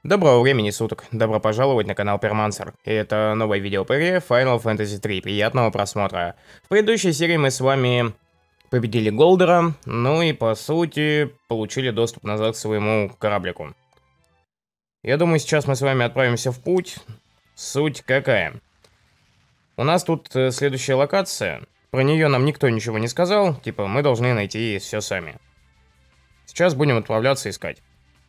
Доброго времени суток, добро пожаловать на канал Пермансер. И это новое видео по игре Final Fantasy 3, приятного просмотра. В предыдущей серии мы с вами победили Голдера, ну и по сути получили доступ назад к своему кораблику. Я думаю, сейчас мы с вами отправимся в путь. Суть какая? У нас тут следующая локация, про нее нам никто ничего не сказал, типа мы должны найти все сами. Сейчас будем отправляться искать.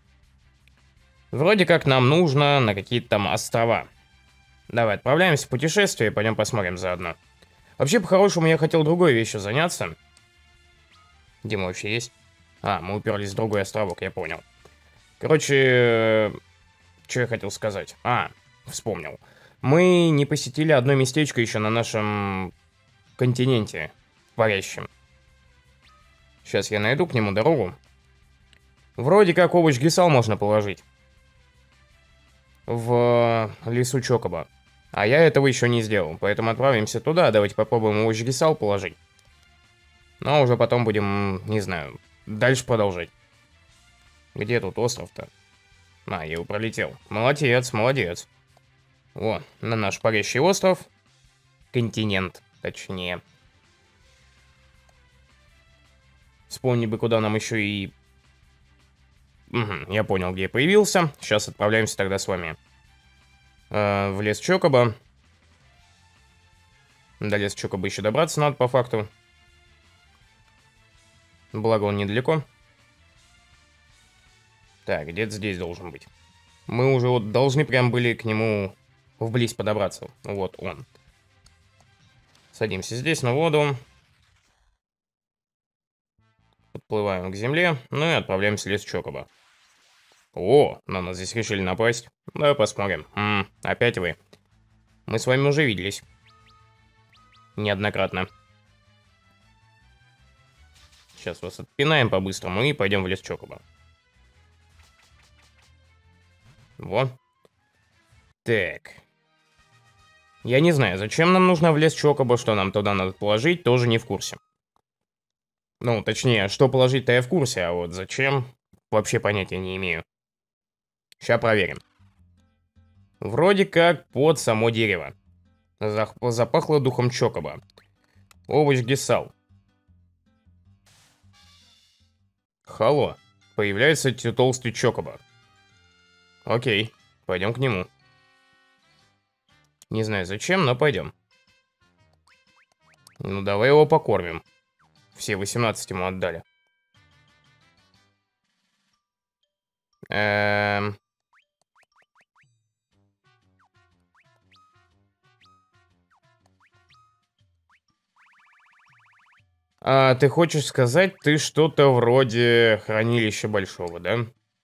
Вроде как нам нужно на какие-то там острова. Давай, отправляемся в путешествие и пойдем посмотрим заодно. Вообще, по-хорошему, я хотел другой вещью заняться. Где мы вообще есть? А, мы уперлись в другой островок, я понял. Короче, что я хотел сказать? А, вспомнил. Мы не посетили одно местечко еще на нашем континенте парящем. Сейчас я найду к нему дорогу. Вроде как овощ Гисал можно положить в лесу Чокоба. А я этого еще не сделал, поэтому отправимся туда. Давайте попробуем овощ Гисал положить. Ну, а уже потом будем, не знаю, дальше продолжать. Где тут остров-то? А, я его пролетел. Молодец, молодец. О, на наш парящий остров. Континент, точнее. Вспомни бы, куда нам еще и... Угу, я понял, где я появился. Сейчас отправляемся тогда с вами в лес Чокоба. До леса Чокоба еще добраться надо, по факту. Благо он недалеко. Так, где-то здесь должен быть. Мы уже вот должны прям были к нему вблизь подобраться. Вот он. Садимся здесь на воду. Подплываем к земле. Ну и отправляемся в лес Чокоба. О, на нас здесь решили напасть. Давай посмотрим. Опять вы. Мы с вами уже виделись. Неоднократно. Сейчас вас отпинаем по-быстрому и пойдем в лес Чокоба. Во. Так. Я не знаю, зачем нам нужно в лес Чокоба, что нам туда надо положить, тоже не в курсе. Ну, точнее, что положить-то я в курсе, а вот зачем, вообще понятия не имею. Сейчас проверим. Вроде как под само дерево. Запахло духом Чокоба. Овощ Гисал. Халло. Появляется толстый Чокоба. Окей, пойдем к нему. Не знаю зачем, но пойдем. Ну, давай его покормим. Все 18 ему отдали. А ты хочешь сказать, ты что-то вроде хранилища большого, да?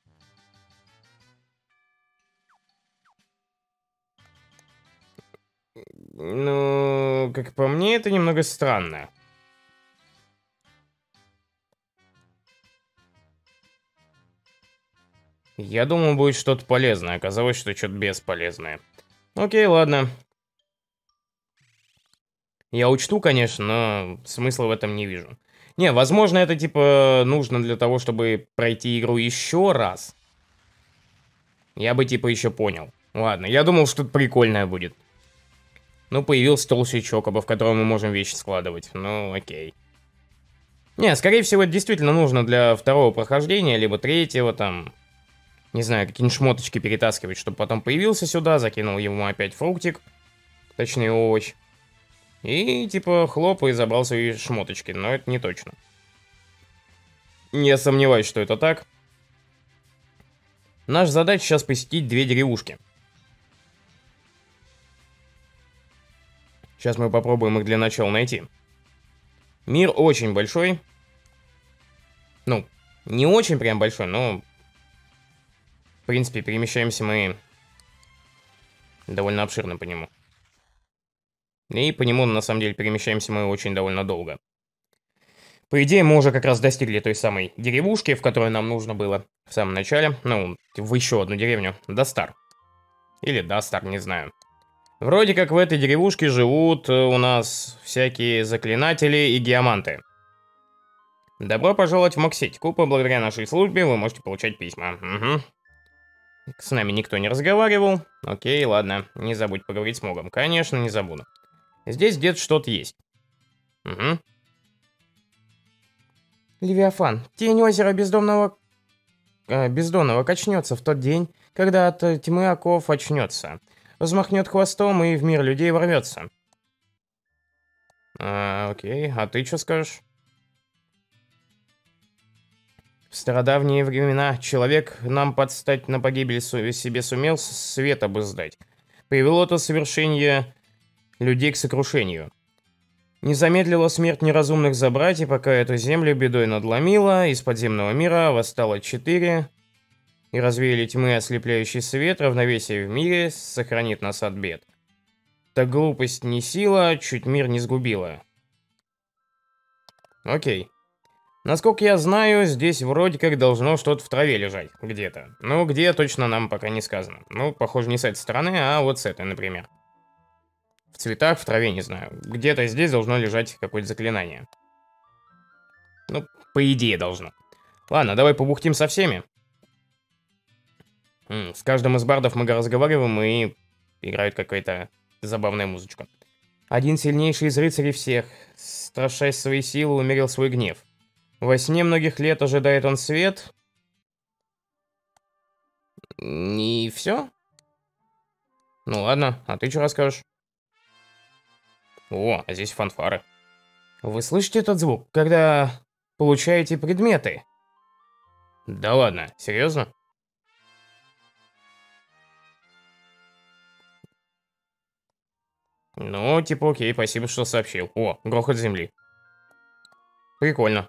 Ну, как по мне, это немного странно. Я думал, будет что-то полезное, оказалось, что что-то бесполезное. Окей, ладно. Я учту, конечно, но смысла в этом не вижу. Не, возможно, это типа нужно для того, чтобы пройти игру еще раз. Я бы типа еще понял. Ладно, я думал, что-то прикольное будет. Ну, появился толстый Чокоба, в котором мы можем вещи складывать. Ну, окей. Не, скорее всего, это действительно нужно для второго прохождения, либо третьего, там... Не знаю, какие-нибудь шмоточки перетаскивать, чтобы потом появился сюда, закинул ему опять фруктик. Точнее, овощ. И типа хлоп и забрал свои шмоточки, но это не точно. Не сомневаюсь, что это так. Наша задача сейчас посетить две деревушки. Сейчас мы попробуем их для начала найти. Мир очень большой. Ну, не очень прям большой, но... В принципе, перемещаемся мы довольно обширно по нему. И по нему, на самом деле, перемещаемся мы очень довольно долго. По идее, мы уже как раз достигли той самой деревушки, в которой нам нужно было в самом начале. Ну, в еще одну деревню. Дастар. Или Дастар, не знаю. Вроде как в этой деревушке живут у нас всякие заклинатели и геоманты. Добро пожаловать в Моксетику. Благодаря нашей службе вы можете получать письма. Угу. С нами никто не разговаривал. Окей, ладно, не забудь поговорить с Могом. Конечно, не забуду. Здесь где-то что-то есть. Угу. Левиафан, тень озера бездонного качнется в тот день, когда от тьмы оков очнется. Взмахнет хвостом и в мир людей ворвется. Окей, а ты что скажешь? В стародавние времена человек нам подстать на погибель себе сумел, света бы сдать. Привело то совершение людей к сокрушению. Не замедлила смерть неразумных забрать, и пока эту землю бедой надломила, из подземного мира восстало 4, и развеяли тьмы ослепляющий свет, равновесие в мире сохранит нас от бед. Так глупость не сила, чуть мир не сгубила. Окей. Насколько я знаю, здесь вроде как должно что-то в траве лежать, где-то. Ну, где точно нам пока не сказано. Ну, похоже, не с этой стороны, а вот с этой, например. В цветах, в траве, не знаю. Где-то здесь должно лежать какое-то заклинание. Ну, по идее должно. Ладно, давай побухтим со всеми. С каждым из бардов мы разговариваем и играет какая-то забавная музычка. Один сильнейший из рыцарей всех, страшась своей силы, умерил свой гнев. Во сне многих лет ожидает он свет. И все? Ну ладно, а ты что расскажешь? О, а здесь фанфары. Вы слышите этот звук, когда получаете предметы? Да ладно, серьезно? Ну, типа, окей, спасибо, что сообщил. О, грохот земли. Прикольно.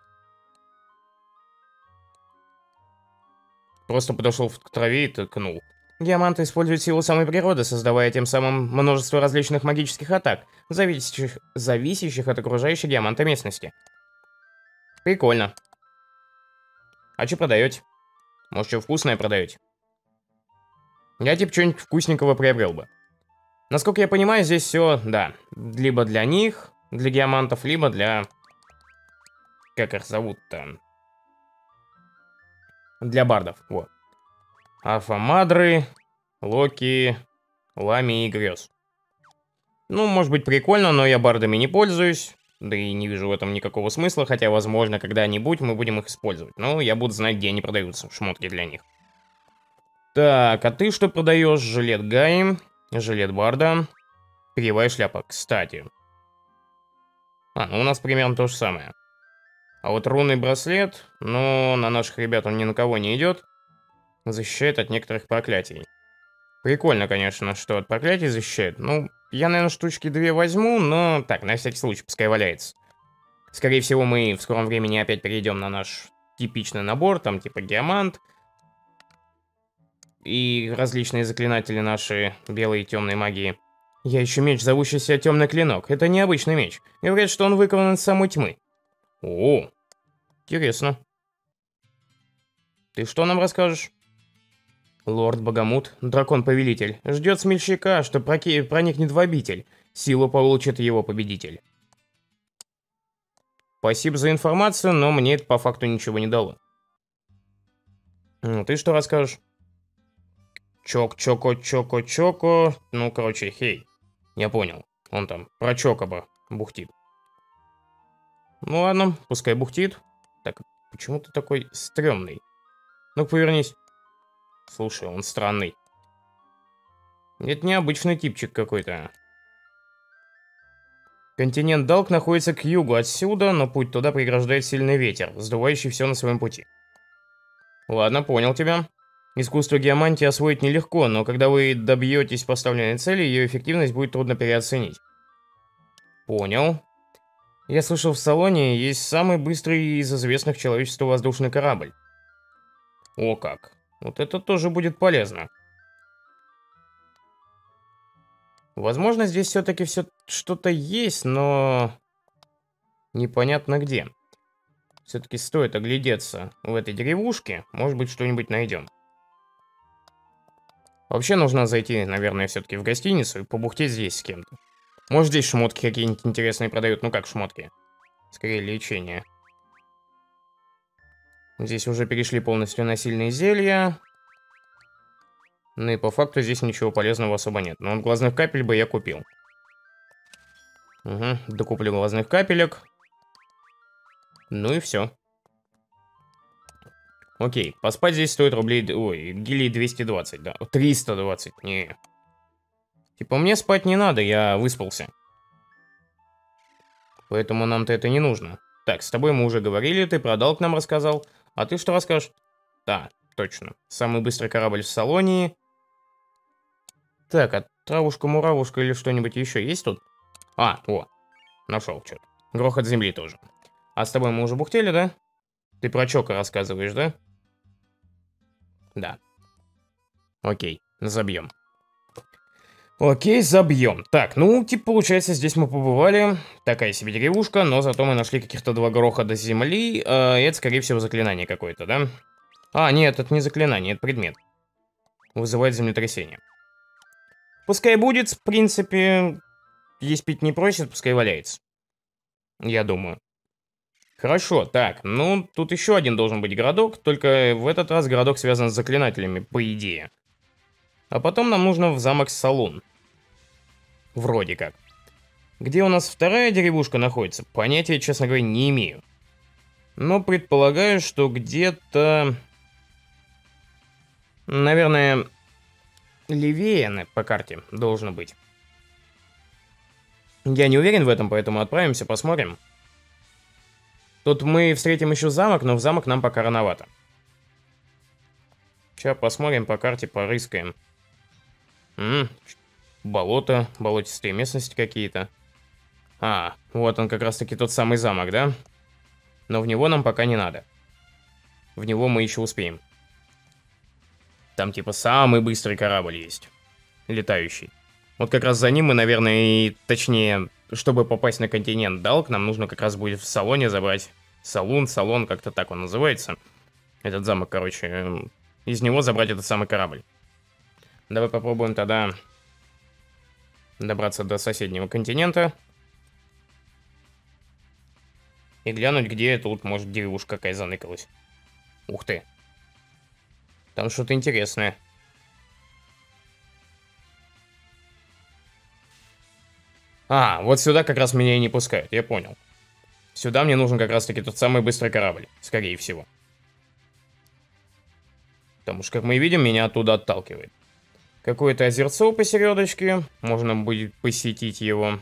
Просто подошел к траве и ткнул. Диаманты используют силу самой природы, создавая тем самым множество различных магических атак, зависящих от окружающей диаманта местности. Прикольно. А что продаете? Может, что вкусное продаете? Я типа что-нибудь вкусненького приобрел бы. Насколько я понимаю, здесь все, да, либо для них, для диамантов, либо для... Как их зовут-то? Для бардов, вот. Афамадры, Локи, Лами и Грёз. Ну, может быть прикольно, но я бардами не пользуюсь. Да и не вижу в этом никакого смысла, хотя, возможно, когда-нибудь мы будем их использовать. Но я буду знать, где они продаются, шмотки для них. Так, а ты что продаешь? Жилет Гаи, жилет Барда, перьевая шляпа. Кстати. Ну у нас примерно то же самое. А вот рунный браслет, ну, на наших ребят он ни на кого не идет. Защищает от некоторых проклятий. Прикольно, конечно, что от проклятий защищает. Ну, я, наверное, штучки 2 возьму, но так, на всякий случай, пускай валяется. Скорее всего, мы в скором времени опять перейдем на наш типичный набор, там типа диамант. И различные заклинатели наши белой и темной магии. Я ищу меч, зовущийся Темный Клинок. Это необычный меч. Говорят, что он выкован из самой тьмы. О, интересно. Ты что нам расскажешь? Лорд Багамут, дракон-повелитель, ждет смельчака, что проникнет в обитель. Силу получит его победитель. Спасибо за информацию, но мне это по факту ничего не дало. Ты что расскажешь? Чок-чоко-чоко-чоко. Ну, короче, хей. Я понял. Он там про Чокоба бухтит. Ну ладно, пускай бухтит. Так, почему ты такой стрёмный? Ну-ка, повернись. Слушай, он странный. Это необычный типчик какой-то. Континент Далк находится к югу отсюда, но путь туда преграждает сильный ветер, сдувающий все на своем пути. Ладно, понял тебя. Искусство геомантии освоить нелегко, но когда вы добьетесь поставленной цели, ее эффективность будет трудно переоценить. Понял. Я слышал, в Салоне есть самый быстрый из известных человечеству воздушный корабль. О как. Вот это тоже будет полезно. Возможно, здесь все-таки что-то есть, но непонятно где. Все-таки стоит оглядеться в этой деревушке, может быть, что-нибудь найдем. Вообще нужно зайти, наверное, все-таки в гостиницу и побухтеть здесь с кем-то. Может, здесь шмотки какие-нибудь интересные продают, ну как шмотки? Скорее, лечение. Здесь уже перешли полностью на сильные зелья. Ну и по факту здесь ничего полезного особо нет. Но вот глазных капель бы я купил. Угу, докуплю глазных капелек. Ну и все. Окей, поспать здесь стоит рублей... Ой, гилей 220, да. 320, не. Типа мне спать не надо, я выспался. Поэтому нам-то это не нужно. Так, с тобой мы уже говорили, ты про долг нам рассказал. А ты что расскажешь? Да, точно. Самый быстрый корабль в Салонии. Так, а травушка-муравушка или что-нибудь еще есть тут? А, о, нашел что-то. Грохот земли тоже. А с тобой мы уже бухтели, да? Ты про Чока рассказываешь, да? Да. Окей, забьем. Окей, забьем. Так, ну, типа, получается, здесь мы побывали. Такая себе деревушка, но зато мы нашли каких-то 2 гроха земли. И это, скорее всего, заклинание какое-то, да? А, нет, это не заклинание, это предмет. Вызывает землетрясение. Пускай будет, в принципе, есть пить не просит, пускай валяется. Я думаю. Хорошо, так, ну, тут еще один должен быть городок, только в этот раз городок связан с заклинателями, по идее. А потом нам нужно в замок Салун. Вроде как. Где у нас вторая деревушка находится, понятия, честно говоря, не имею. Но предполагаю, что где-то... Наверное, левее по карте должно быть. Я не уверен в этом, поэтому отправимся, посмотрим. Тут мы встретим еще замок, но в замок нам пока рановато. Сейчас посмотрим по карте, порыскаем. Болото, болотистые местности какие-то. А, вот он как раз-таки тот самый замок, да? Но в него нам пока не надо. В него мы еще успеем. Там типа самый быстрый корабль есть. Летающий. Вот как раз за ним мы, наверное, и точнее, чтобы попасть на континент Далк, нам нужно как раз будет в Салоне забрать Салон, как-то так он называется. Этот замок, короче, из него забрать этот самый корабль. Давай попробуем тогда добраться до соседнего континента. И глянуть, где тут, может, деревушка какая заныкалась. Ух ты. Там что-то интересное. А, вот сюда как раз меня и не пускают, я понял. Сюда мне нужен как раз-таки тот самый быстрый корабль, скорее всего. Потому что, как мы видим, меня оттуда отталкивает. Какое-то озерцо посередочке, можно будет посетить его.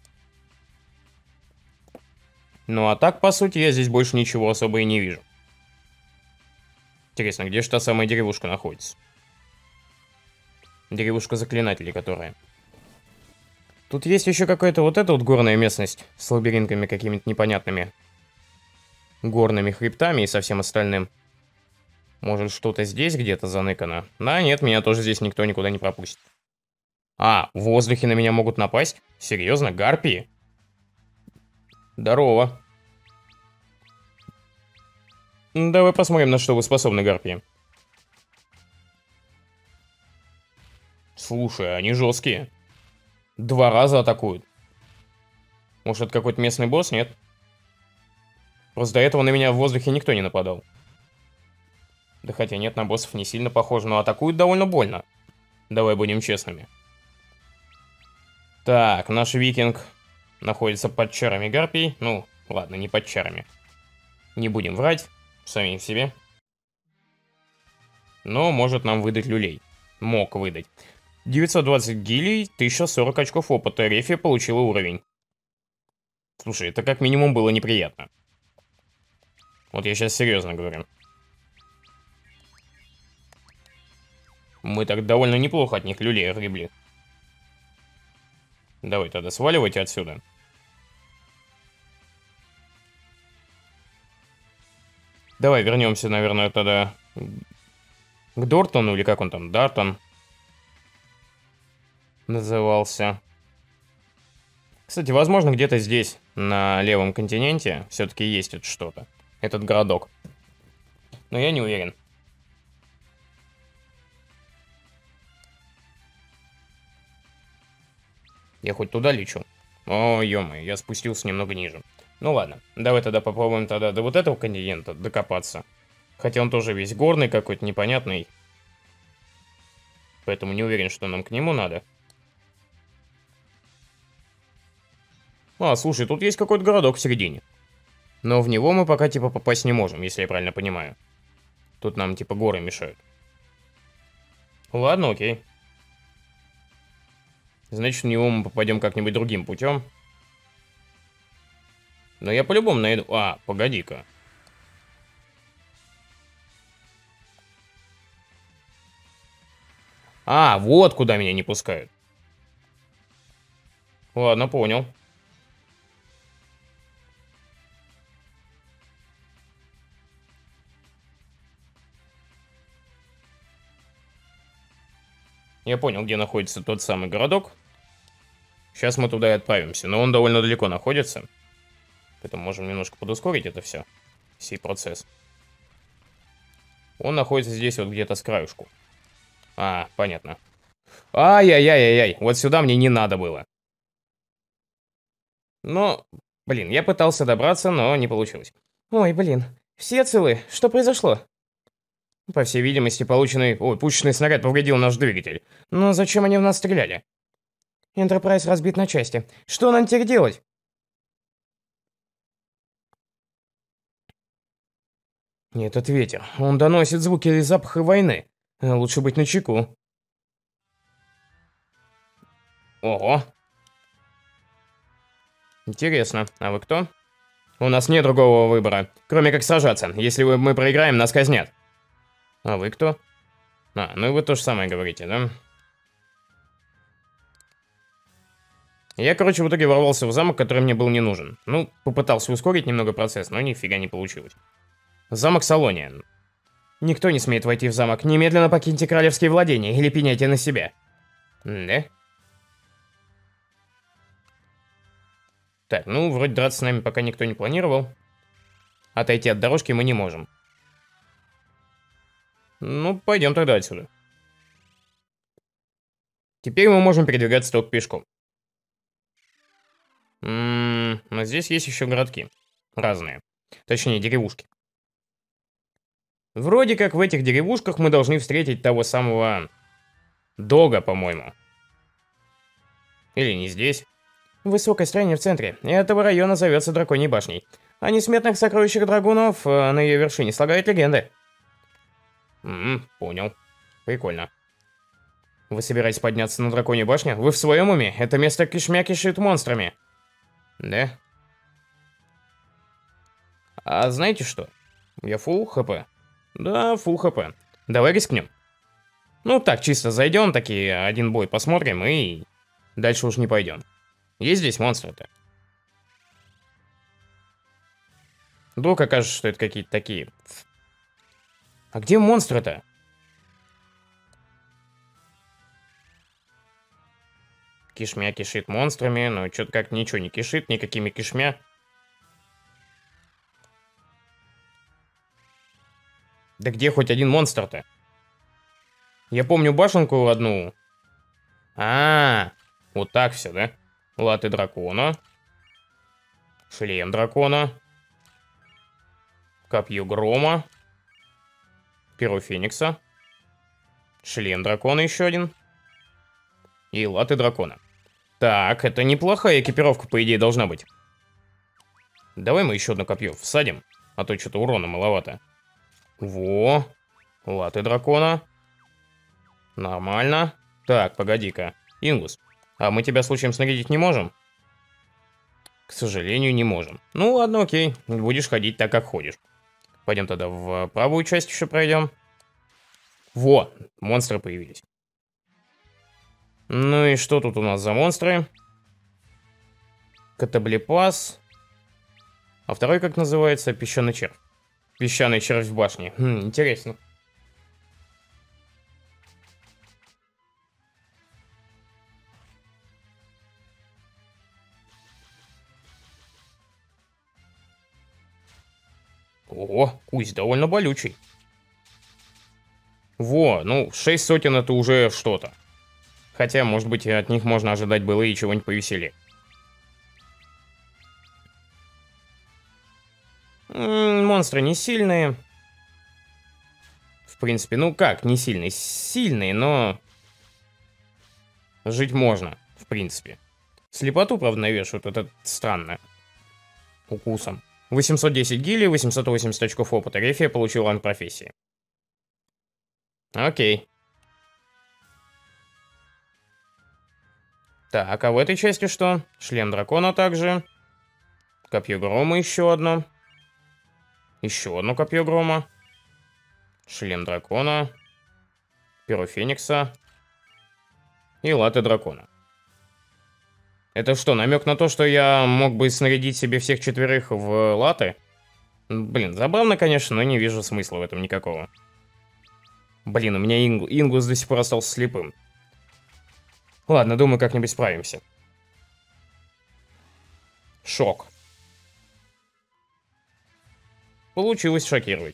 Ну а так, по сути, я здесь больше ничего особо и не вижу. Интересно, где же та самая деревушка находится? Деревушка заклинателей, которая... Тут есть еще какая-то вот эта вот горная местность с лабиринтами какими-то непонятными. Горными хребтами и со всем остальным. Может, что-то здесь где-то заныкано? Да, нет, меня тоже здесь никто никуда не пропустит. А, в воздухе на меня могут напасть? Серьезно, гарпии? Здорово. Давай посмотрим, на что вы способны, гарпии. Слушай, они жесткие. 2 раза атакуют. Может, это какой-то местный босс, нет? Просто до этого на меня в воздухе никто не нападал. Да хотя нет, на боссов не сильно похоже, но атакуют довольно больно. Давай будем честными. Так, наш викинг находится под чарами гарпий. Ну, ладно, не под чарами. Не будем врать, сами в себе. Но может нам выдать люлей. Мог выдать. 920 гилей, 1040 очков опыта. Рефи получила уровень. Слушай, это как минимум было неприятно. Вот я сейчас серьезно говорю. Мы так довольно неплохо от них люлей огребли. Давай тогда сваливайте отсюда. Давай вернемся, наверное, тогда к Дортону, или как он там, Дартон назывался. Кстати, возможно, где-то здесь, на левом континенте, все-таки есть это что-то. Этот городок. Но я не уверен. Я хоть туда лечу? О, ё-моё, я спустился немного ниже. Ну ладно, давай тогда попробуем тогда до вот этого континента докопаться. Хотя он тоже весь горный какой-то, непонятный. Поэтому не уверен, что нам к нему надо. А, слушай, тут есть какой-то городок в середине. Но в него мы пока, типа, попасть не можем, если я правильно понимаю. Тут нам, типа, горы мешают. Ладно, окей. Значит, в него мы попадем как-нибудь другим путем. Но я по-любому найду... А, погоди-ка. А, вот куда меня не пускают. Ладно, понял. Я понял, где находится тот самый городок. Сейчас мы туда и отправимся, но он довольно далеко находится. Поэтому можем немножко подускорить это все. Сей процесс. Он находится здесь вот где-то с краюшку. А, понятно. Ай-яй-яй-яй-яй, вот сюда мне не надо было. Но, блин, я пытался добраться, но не получилось. Ой, блин, все целы? Что произошло? По всей видимости, пушечный снаряд повредил наш двигатель. Но зачем они в нас стреляли? Энтерпрайз разбит на части. Что нам теперь делать? Этот ветер, он доносит звуки и запахи войны. Лучше быть начеку. Ого. Интересно, а вы кто? У нас нет другого выбора, кроме как сражаться. Если мы проиграем, нас казнят. А вы кто? А, ну и вы то же самое говорите, да? Я, короче, в итоге ворвался в замок, который мне был не нужен. Ну, попытался ускорить немного процесс, но нифига не получилось. Замок Салония. Никто не смеет войти в замок. Немедленно покиньте королевские владения или пеняйте на себя. Да? Так, ну, вроде драться с нами пока никто не планировал. Отойти от дорожки мы не можем. Ну, пойдем тогда отсюда. Теперь мы можем передвигаться только пешком. Но здесь есть еще городки. Разные. Точнее, деревушки. Вроде как в этих деревушках мы должны встретить того самого... Дога, по-моему. Или не здесь. Высокое строение в центре этого района зовется Драконьей башней. О несметных сокровищах драгунов на ее вершине слагают легенды. Понял. Прикольно. Вы собираетесь подняться на Драконью башню? Вы в своем уме? Это место кишмя кишит монстрами. Да? А знаете что? Я фулл хп. Да, фулл хп. Давай рискнем. Ну так, чисто зайдем, такие один бой посмотрим и дальше уж не пойдем. Есть здесь монстры-то? Вдруг окажется, что это какие-то такие. А где монстры-то? Кишмя кишит монстрами, но что-то как ничего не кишит, никакими кишмя. Да где хоть один монстр-то? Я помню башенку одну. Вот так все, да? Латы дракона. Шлем дракона. Копье грома. Перо феникса. Шлем дракона еще один. И латы дракона. Так, это неплохая экипировка, по идее, должна быть. Давай мы еще одно копье всадим, а то что-то урона маловато. Во, латы дракона. Нормально. Так, погоди-ка. Ингус, а мы тебя случаем снарядить не можем? К сожалению, не можем. Ну ладно, окей. Будешь ходить так, как ходишь. Пойдем тогда в правую часть еще пройдем. Во, монстры появились. Ну и что тут у нас за монстры? Катаблепас. А второй как называется? Песчаный червь. Песчаный червь в башне. Интересно. Ого, кусь довольно болючий. Во, ну, 6 сотен это уже что-то. Хотя, может быть, от них можно ожидать было и чего-нибудь повеселее. Монстры не сильные. В принципе, ну как, не сильные? Сильные, но Жить можно, в принципе. Слепоту, правда, навешивают, это странно. Укусом. 810 гили, 880 очков опыта. Рефия получил ранг профессии. Окей. Так, а в этой части что? Шлем дракона также. Копье грома еще одно. Еще одно копье грома. Шлем дракона. Перо феникса. И латы дракона. Это что, намек на то, что я мог бы снарядить себе всех четверых в латы? Блин, забавно, конечно, но не вижу смысла в этом никакого. Блин, у меня Ингус до сих пор остался слепым. Ладно, думаю, как-нибудь справимся. Шок. Получилось шокировать.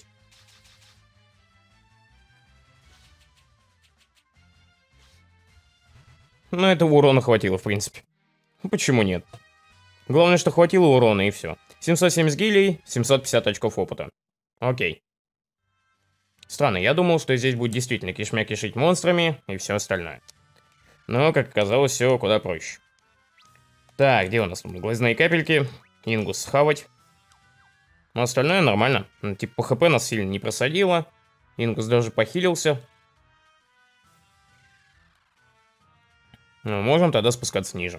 Но этого урона хватило, в принципе. Почему нет? Главное, что хватило урона, и все. 770 гилей, 750 очков опыта. Окей. Странно, я думал, что здесь будет действительно кишмя кишить монстрами и все остальное. Но, как оказалось, все куда проще. Так, где у нас глазные капельки? Ингус схавать. Но остальное нормально. Ну, типа, по хп нас сильно не просадило. Ингус даже похилился. Ну, можем тогда спускаться ниже.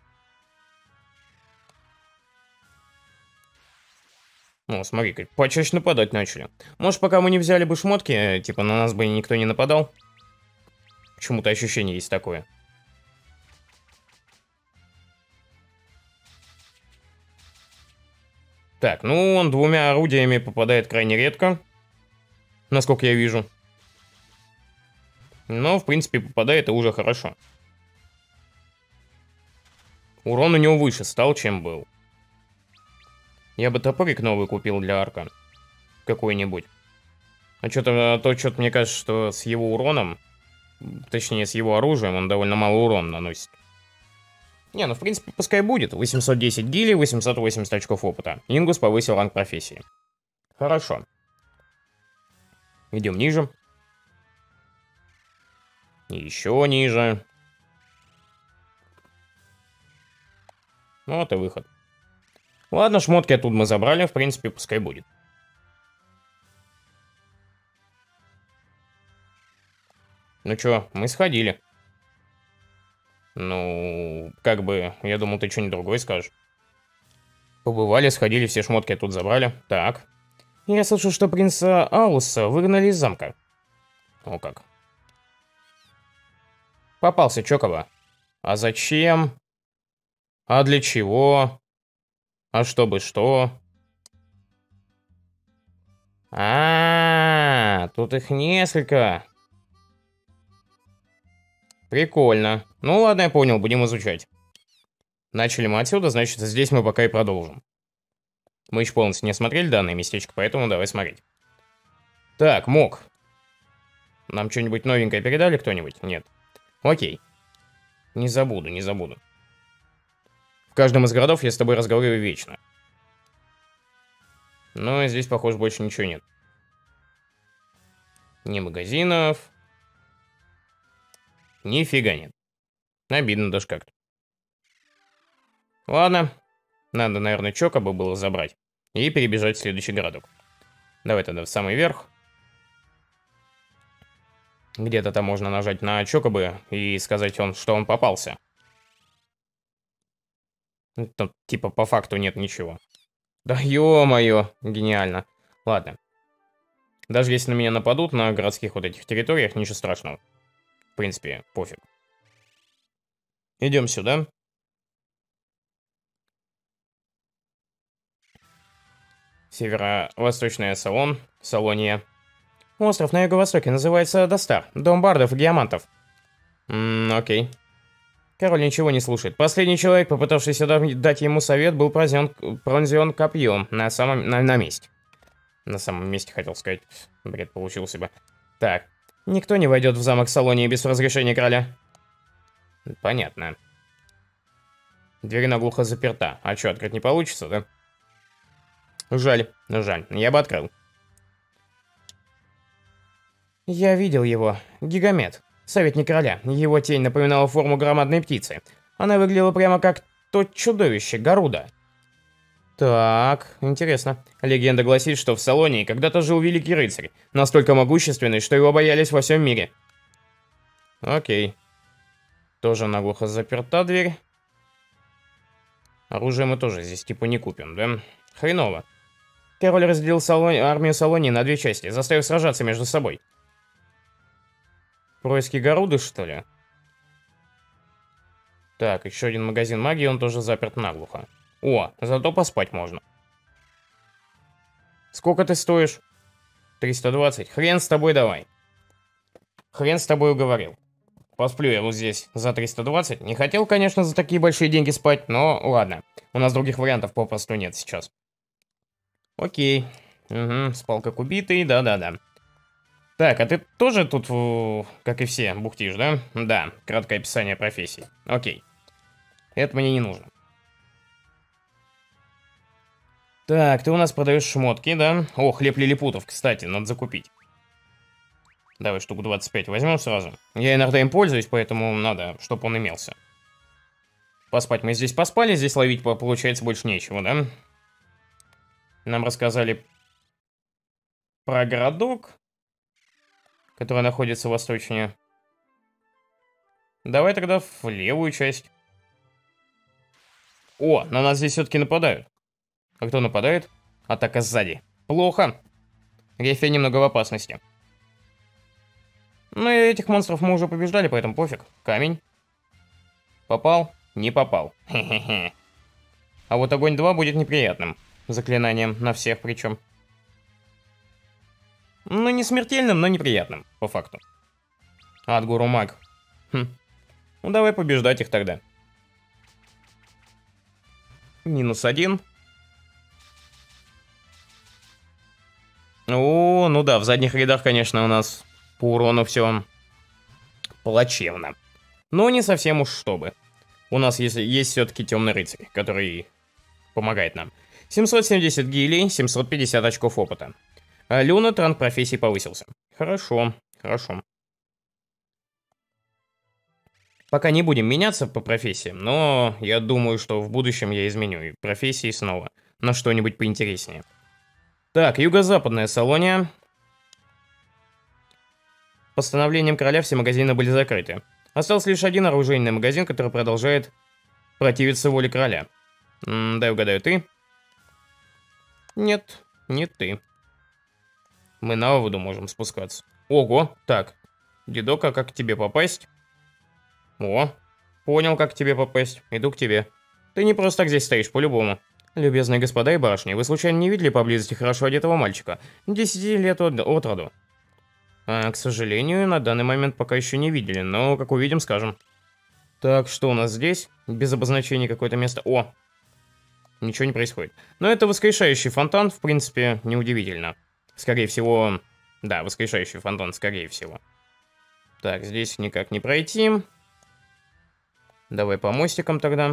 О, смотри, как почаще нападать начали. Может, пока мы не взяли бы шмотки, типа, на нас бы никто не нападал? Почему-то ощущение есть такое. Так, ну, он двумя орудиями попадает крайне редко. Насколько я вижу. Но, в принципе, попадает и уже хорошо. Урон у него выше стал, чем был. Я бы топорик новый купил для арка. Какой-нибудь. А что-то мне кажется, что с его уроном, точнее, с его оружием, он довольно мало урона наносит. Не, ну, в принципе, пускай будет. 810 гили, 880 очков опыта. Ингус повысил ранг профессии. Хорошо. Идем ниже. Еще ниже. Вот и выход. Ладно, шмотки оттуда мы забрали, в принципе, пускай будет. Ну чё, мы сходили. Ну, как бы, я думал, ты что-нибудь другое скажешь. Побывали, сходили, все шмотки тут забрали. Так. Я слышал, что принца Ауса выгнали из замка. О как. Попался Чокова. А зачем? А для чего? А чтобы что? Тут их несколько. Прикольно. Ну ладно, я понял, будем изучать. Начали мы отсюда, значит, здесь мы пока и продолжим. Мы еще полностью не осмотрели данное местечко, поэтому давай смотреть. Так, мог. Нам что-нибудь новенькое передали кто-нибудь? Нет. Окей. Не забуду, не забуду. В каждом из городов я с тобой разговариваю вечно. Но здесь, похоже, больше ничего нет. Ни магазинов. Нифига нет. Обидно даже как-то. Ладно. Надо, наверное, Чокоба было забрать. И перебежать в следующий городок. Давай тогда в самый верх. Где-то там можно нажать на Чокобы и сказать, что он попался. Тут, типа, по факту нет ничего. Да ё-моё, гениально. Ладно. Даже если на меня нападут на городских вот этих территориях, ничего страшного. В принципе, пофиг. Идем сюда. Северо-восточная Салония. Остров на юго-востоке называется Достар. Дом бардов и геомантов. Окей. Король ничего не слушает. Последний человек, попытавшийся дать ему совет, был пронзен копьем на месте. На самом месте, хотел сказать. Бред получился бы. Так. Никто не войдет в замок Салонии без разрешения короля. Понятно. Дверь наглухо заперта. А что, открыть не получится, да? Жаль, жаль. Я бы открыл. Я видел его. Гигамет. Советник короля. Его тень напоминала форму громадной птицы. Она выглядела прямо как то чудовище, Гаруда. Так, интересно. Легенда гласит, что в Салонии когда-то жил великий рыцарь, настолько могущественный, что его боялись во всем мире. Окей. Тоже наглухо заперта дверь. Оружие мы тоже здесь типа не купим, да? Хреново. Король разделил армию Салонии на две части, заставив сражаться между собой. Происки Гаруды, что ли? Так, еще один магазин магии, он тоже заперт наглухо. О, зато поспать можно. Сколько ты стоишь? 320. Хрен с тобой давай. Хрен с тобой уговорил. Посплю я вот здесь за 320. Не хотел, конечно, за такие большие деньги спать, но ладно. У нас других вариантов попросту нет сейчас. Окей. Угу, спал как убитый, да-да-да. Так, а ты тоже тут, как и все, бухтишь, да? Да, краткое описание профессии. Окей. Это мне не нужно. Так, ты у нас продаешь шмотки, да? О, хлеб лилипутов, кстати, надо закупить. Давай штуку 25 возьмем сразу. Я иногда им пользуюсь, поэтому надо, чтобы он имелся. Поспать мы здесь поспали, здесь ловить получается больше нечего, да? Нам рассказали про городок, который находится восточнее. Давай тогда в левую часть. О, на нас здесь все-таки нападают. А кто нападает? Атака сзади. Плохо. Рефия немного в опасности. Ну и этих монстров мы уже побеждали, поэтому пофиг. Камень. Попал? Не попал. Хе-хе-хе. А вот огонь 2 будет неприятным. Заклинанием на всех причем. Ну не смертельным, но неприятным, по факту. Адгуру маг. Хм. Ну давай побеждать их тогда. -1. О, ну да, в задних рядах, конечно, у нас по урону все плачевно. Но не совсем уж чтобы. У нас есть все-таки темный рыцарь, который помогает нам. 770 гилей, 750 очков опыта. А Люна, ранг профессии повысился. Хорошо, хорошо. Пока не будем меняться по профессиям, но я думаю, что в будущем я изменю и профессии снова на что-нибудь поинтереснее. Так, юго-западная Салония. Постановлением короля все магазины были закрыты. Остался лишь один оружейный магазин, который продолжает противиться воле короля. Дай угадаю, ты? Нет, не ты. Мы на воду можем спускаться. Ого, так. Дедок, а как к тебе попасть? О, понял, как к тебе попасть. Иду к тебе. Ты не просто так здесь стоишь, по-любому. Любезные господа и барышни, вы случайно не видели поблизости хорошо одетого мальчика? 10 лет от роду. К сожалению, на данный момент пока еще не видели, но как увидим, скажем. Так, что у нас здесь? Без обозначения какое-то место. О! Ничего не происходит. Но это воскрешающий фонтан, в принципе, неудивительно. Скорее всего... Да, воскрешающий фонтан, скорее всего. Так, здесь никак не пройти. Давай по мостикам тогда.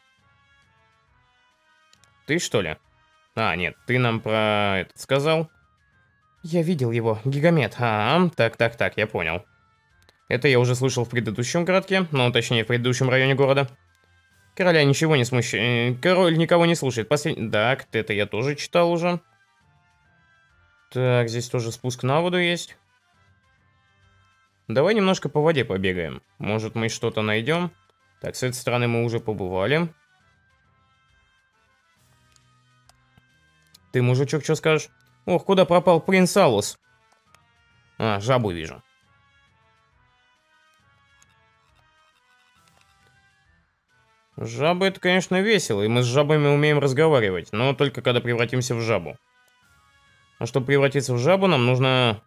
Ты, что ли? А, нет, ты нам про этот сказал. Я видел его, Гигамет. Так, я понял. Это я уже слышал в предыдущем городке, ну, точнее, в предыдущем районе города. Короля ничего не смущает. Король никого не слушает. Так, это я тоже читал уже. Так, здесь тоже спуск на воду есть. Давай немножко по воде побегаем. Может, мы что-то найдем. Так, с этой стороны мы уже побывали. Ты, мужичок, что скажешь? Ох, куда пропал принц Алус? А, жабу вижу. Жабы это, конечно, весело, и мы с жабами умеем разговаривать, но только когда превратимся в жабу. А чтобы превратиться в жабу, нам нужно...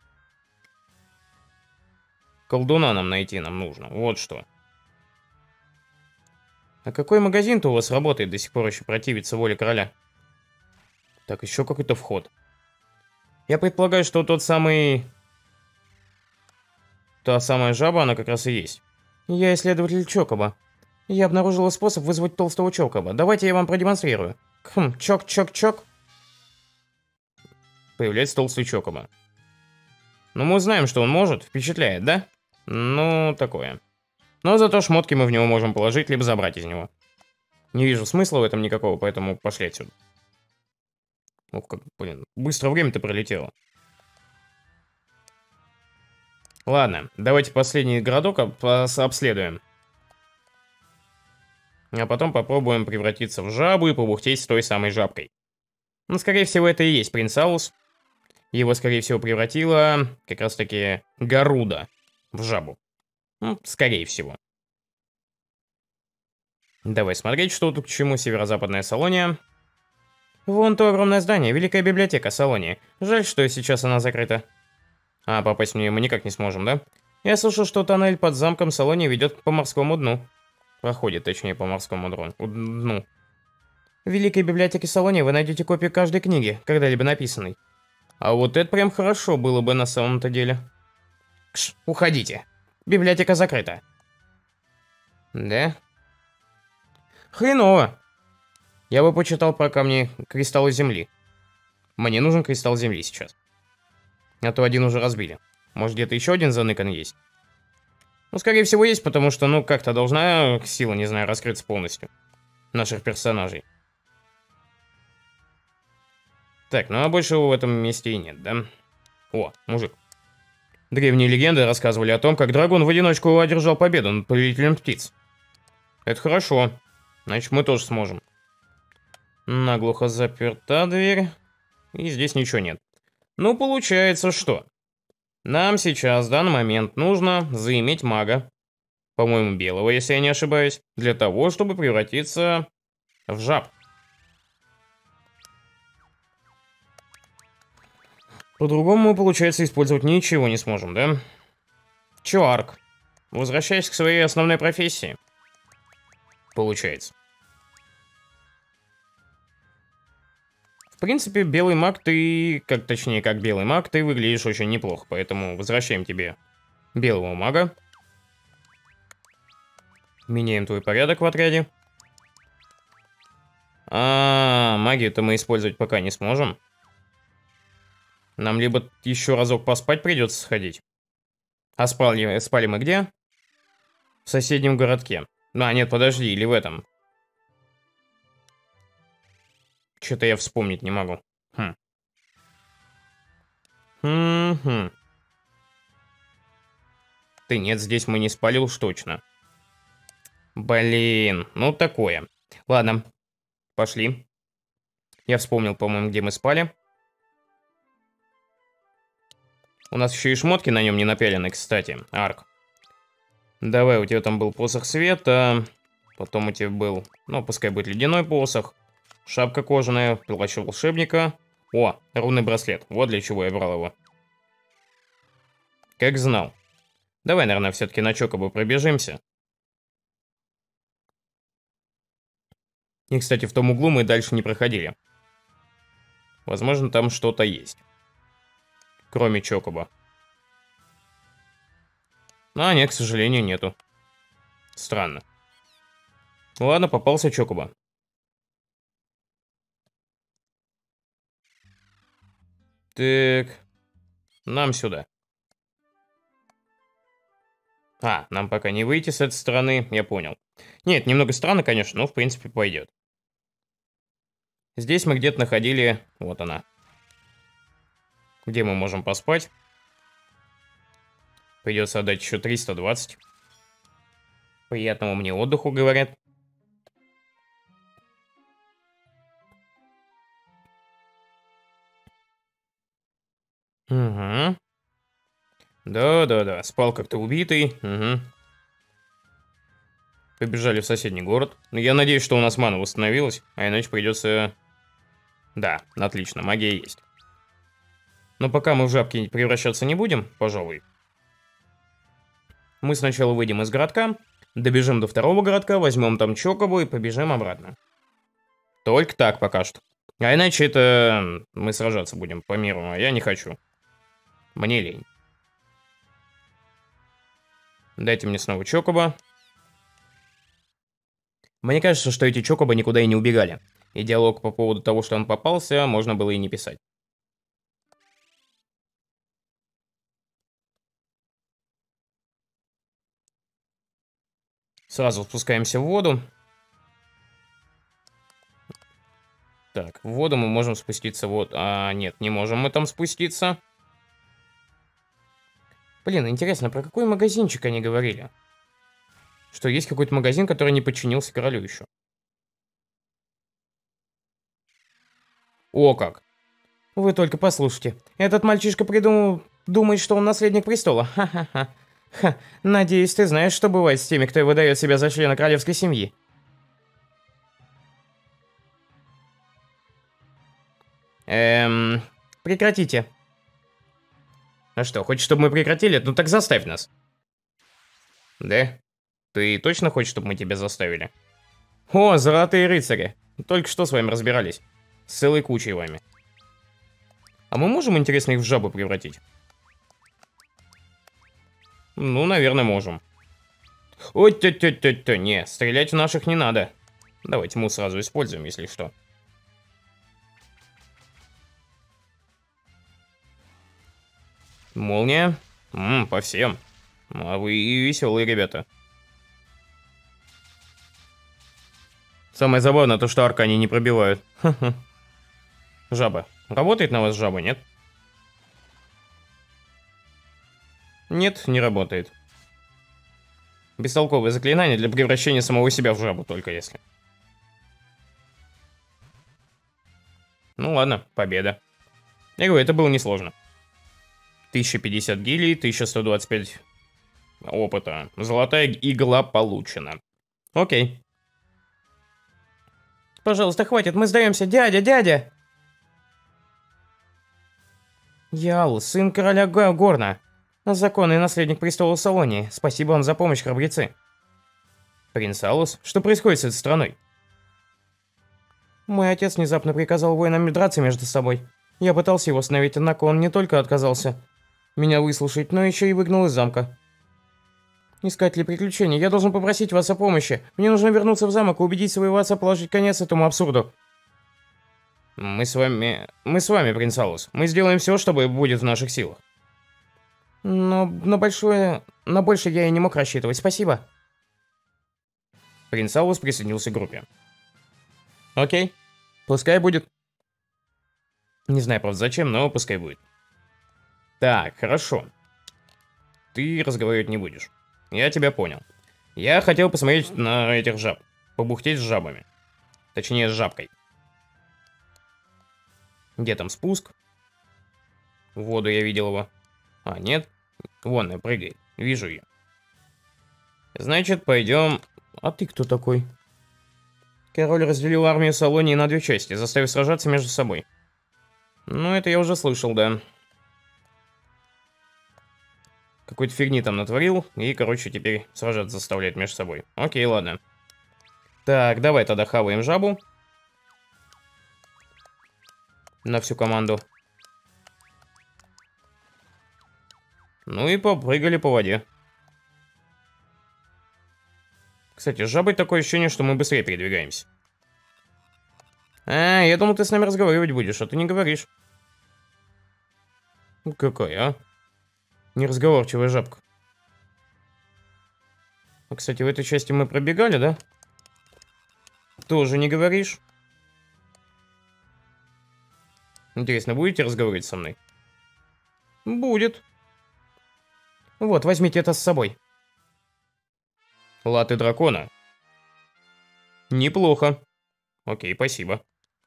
Колдуна нам найти нам нужно, вот что. А какой магазин-то у вас работает до сих пор еще противится воле короля? Так, еще какой-то вход. Я предполагаю, что тот самый... Та самая жаба, она как раз и есть. Я исследователь Чокоба. Я обнаружила способ вызвать толстого Чокоба. Давайте я вам продемонстрирую. Чок-чок-чок. Появляется толстый Чокоба. Но мы знаем, что он может. Впечатляет, да? Ну, такое. Но зато шмотки мы в него можем положить, либо забрать из него. Не вижу смысла в этом никакого, поэтому пошли отсюда. Ух, как, блин, быстро время-то пролетело. Ладно, давайте последний городок обследуем. А потом попробуем превратиться в жабу и побухтеть с той самой жабкой. Ну, скорее всего, это и есть принц Аус. Его, скорее всего, превратила как раз-таки Гаруда в жабу. Ну, скорее всего. Давай смотреть, что тут к чему. Северо-западная Салония. Вон то огромное здание, Великая библиотека Салонии. Жаль, что сейчас она закрыта. А попасть в нее мы никак не сможем, да? Я слышал, что тоннель под замком Салонии ведет по морскому дну. Проходит, точнее, по морскому дну. В Великой библиотеке Салонии вы найдете копию каждой книги, когда-либо написанной. А вот это прям хорошо было бы на самом-то деле. Кш, уходите. Библиотека закрыта. Да? Хреново. Я бы почитал про камни кристаллы земли. Мне нужен кристалл земли сейчас. А то один уже разбили. Может, где-то еще один заныкан есть? Ну, скорее всего, есть, потому что, ну, как-то должна сила, не знаю, раскрыться полностью. Наших персонажей. Так, ну а больше в этом месте и нет, да? О, мужик. Древние легенды рассказывали о том, как дракон в одиночку одержал победу над повелителем птиц. Это хорошо. Значит, мы тоже сможем. Наглухо заперта дверь. И здесь ничего нет. Ну, получается, что? Нам сейчас, в данный момент, нужно заиметь мага. По-моему, белого, если я не ошибаюсь. Для того, чтобы превратиться в жаб. По-другому мы, получается, использовать ничего не сможем, да? Чё, Арк? Возвращаясь к своей основной профессии. Получается. В принципе, белый маг ты... Точнее, как белый маг, ты выглядишь очень неплохо. Поэтому возвращаем тебе белого мага. Меняем твой порядок в отряде. Магию-то мы использовать пока не сможем. Нам либо еще разок поспать придется сходить. А спали мы где? В соседнем городке. Нет, подожди, или в этом. Что-то я вспомнить не могу. Ты нет, здесь мы не спали уж точно. Блин, ну такое. Ладно, пошли. Я вспомнил, по-моему, где мы спали. У нас еще и шмотки на нем не напялены, кстати. Арк. Давай, у тебя там был посох света. Потом у тебя был, ну, пускай будет ледяной посох. Шапка кожаная, плащ волшебника. О, рунный браслет. Вот для чего я брал его. Как знал. Давай, наверное, все-таки на Чокобо пробежимся. И, кстати, в том углу мы дальше не проходили. Возможно, там что-то есть. Кроме Чокоба. Нет, к сожалению, нету. Странно. Ладно, попался Чокоба. Так. Нам сюда. Нам пока не выйти с этой стороны, я понял. Нет, немного странно, конечно, но в принципе пойдет. Здесь мы где-то находили... Вот она. Где мы можем поспать. Придется отдать еще 320. Приятного мне отдыху, говорят. Угу. Да, спал как-то убитый. Угу. Побежали в соседний город. Но я надеюсь, что у нас мана восстановилась, а иначе придется... Да, отлично, магия есть. Но пока мы в жабки превращаться не будем, пожалуй. Мы сначала выйдем из городка, добежим до второго городка, возьмем там Чокобу и побежим обратно. Только так пока что. А иначе это мы сражаться будем по миру, а я не хочу. Мне лень. Дайте мне снова Чокоба. Мне кажется, что эти Чокоба никуда и не убегали. И диалог по поводу того, что он попался, можно было и не писать. Сразу спускаемся в воду. Так, в воду мы можем спуститься вот... А, нет, не можем мы там спуститься. Блин, интересно, про какой магазинчик они говорили? Что есть какой-то магазин, который не подчинился королю еще. О, как. Вы только послушайте. Этот мальчишка думает, что он наследник престола. Ха-ха-ха. Ха, надеюсь, ты знаешь, что бывает с теми, кто выдает себя за члена королевской семьи. Прекратите. А что, хочешь, чтобы мы прекратили? Ну так заставь нас. Да? Ты точно хочешь, чтобы мы тебя заставили? О, золотые рыцари. Только что с вами разбирались. С целой кучей вами. А мы можем, интересно, их в жабу превратить? Ну, наверное, можем. Ой, тё-тё-тё-тё, не, стрелять в наших не надо. Давайте мы сразу используем, если что. Молния. По всем. А вы и веселые ребята. Самое забавное то, что аркани не пробивают. Жаба. Работает на вас жаба, нет? Нет, не работает. Бестолковое заклинание для превращения самого себя в жабу, только если. Ну ладно, победа. Я говорю, это было несложно. 1050 гилей, 1125 опыта. Золотая игла получена. Окей. Пожалуйста, хватит, мы сдаемся. Дядя, дядя! Ял, сын короля Горна. Законный наследник престола Салонии. Спасибо вам за помощь, храбрецы. Принц Алус, что происходит с этой страной? Мой отец внезапно приказал воинам драться между собой. Я пытался его остановить, однако он не только отказался меня выслушать, но еще и выгнал из замка. Искатели приключений, я должен попросить вас о помощи. Мне нужно вернуться в замок и убедить своего отца положить конец этому абсурду. Мы с вами, принц Алус. Мы сделаем все, что будет в наших силах. Но на больше я и не мог рассчитывать, спасибо. Принц Алус присоединился к группе. Окей, пускай будет. Не знаю, правда, зачем, но пускай будет. Так, хорошо. Ты разговаривать не будешь. Я тебя понял. Я хотел посмотреть на этих жаб. Побухтеть с жабами. Точнее, с жабкой. Где там спуск? В воду я видел его. А, нет. Вон, она прыгает. Вижу ее. Значит, пойдем... А ты кто такой? Король разделил армию Салонии на две части, заставив сражаться между собой. Ну, это я уже слышал, да. Какой-то фигни там натворил, и, короче, теперь сражаться заставляет между собой. Окей, ладно. Так, давай тогда хаваем жабу. На всю команду. Ну и попрыгали по воде. Кстати, с жабой такое ощущение, что мы быстрее передвигаемся. А, я думал, ты с нами разговаривать будешь, а ты не говоришь. Какая, а? Неразговорчивая жабка. А, кстати, в этой части мы пробегали, да? Тоже не говоришь? Интересно, будете разговаривать со мной? Будет. Вот, возьмите это с собой. Латы дракона. Неплохо. Окей, спасибо.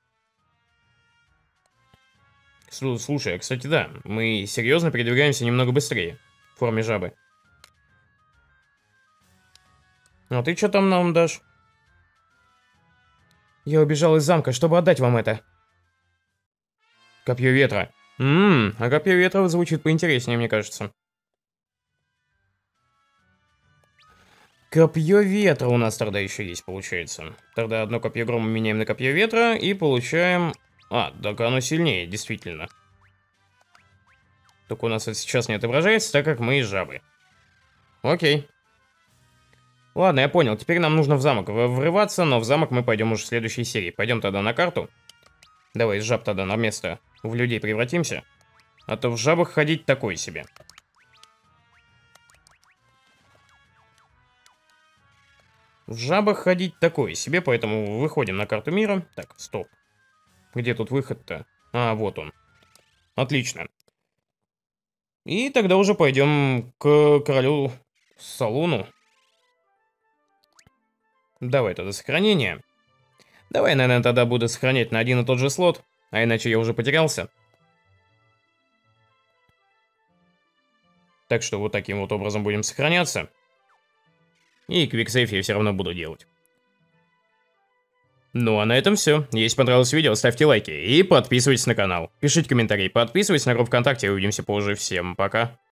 Слушай, а, кстати, да, мы серьезно передвигаемся немного быстрее в форме жабы. А ты что там нам дашь? Я убежал из замка, чтобы отдать вам это. Копье ветра. А копье ветра звучит поинтереснее, мне кажется. Копье ветра у нас тогда еще есть, получается. Тогда одно копье грома меняем на копье ветра и получаем... А, так оно сильнее, действительно. Только у нас это сейчас не отображается, так как мы из жабы. Окей. Ладно, я понял. Теперь нам нужно в замок врываться, но в замок мы пойдем уже в следующей серии. Пойдем тогда на карту. Давай из жаб тогда на место в людей превратимся. А то в жабах ходить такое себе. В жабах ходить такое себе, поэтому выходим на карту мира. Так, стоп. Где тут выход-то? А, вот он. Отлично. И тогда уже пойдем к королю Салуну. Давай тогда сохранение. Давай, наверное, тогда буду сохранять на один и тот же слот, а иначе я уже потерялся. Так что вот таким вот образом будем сохраняться. И квиксейф я все равно буду делать. Ну а на этом все. Если понравилось видео, ставьте лайки и подписывайтесь на канал. Пишите комментарии, подписывайтесь на группу ВКонтакте, увидимся позже. Всем пока.